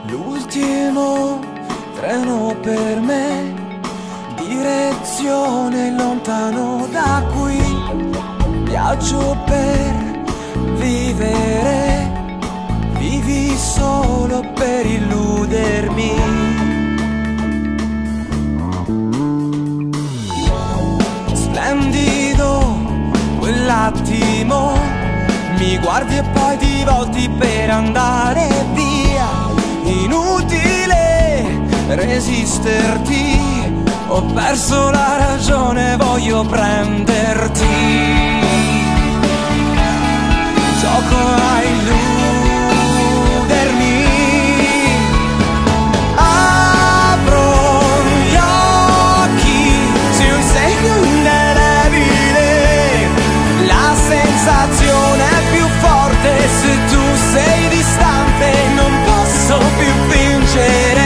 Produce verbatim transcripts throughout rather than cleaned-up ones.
L'ultimo treno per me, direzione lontano da qui. Viaggio per vivere, vivi solo per illudermi. Splendido quell'attimo, mi guardi e poi ti volti per andare via. Inutile resisterti, ho perso la ragione, voglio prenderti. Gioco a illudermi, apro gli occhi, sei un segno indelebile, la sensazione è più forte se tu sei distante, non posso più vincere.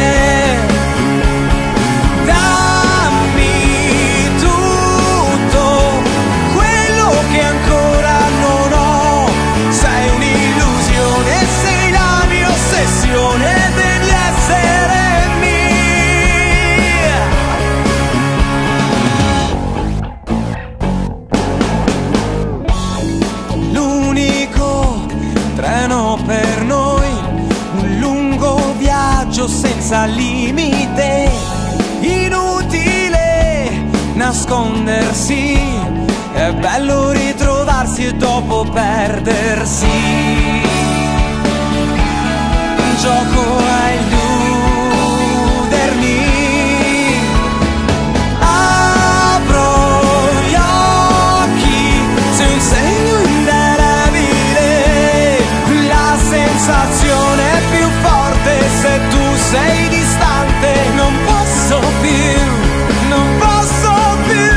Devi essere mia. L'unico treno per noi, un lungo viaggio senza limite. Inutile nascondersi, è bello ritrovarsi e dopo perdersi. Gioco a illudermi, apro gli occhi, sei un segno indelebile, la sensazione è più forte se tu sei distante, non posso più, non posso più,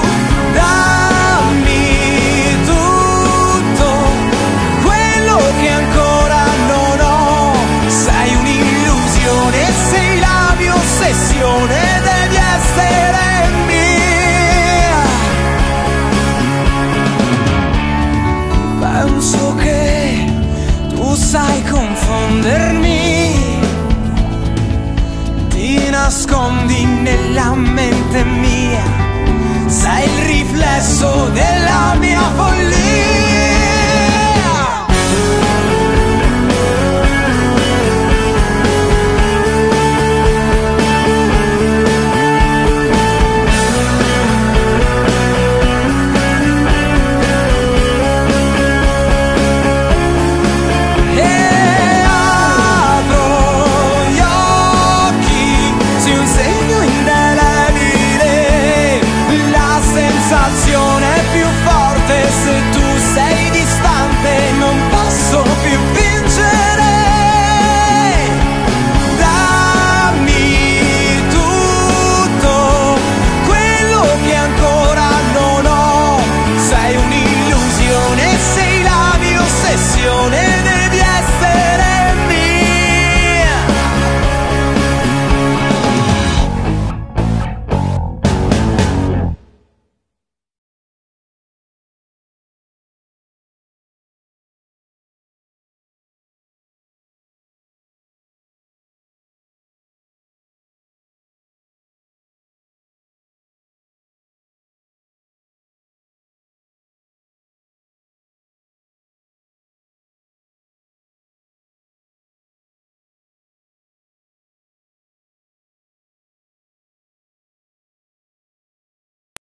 dammi tutto quello che ancora non ho. Sei un'illusione, sei la mia ossessione, devi essere mia. Penso che tu sai confondermi, ti nascondi nella mente mia, sei il riflesso della mia follia.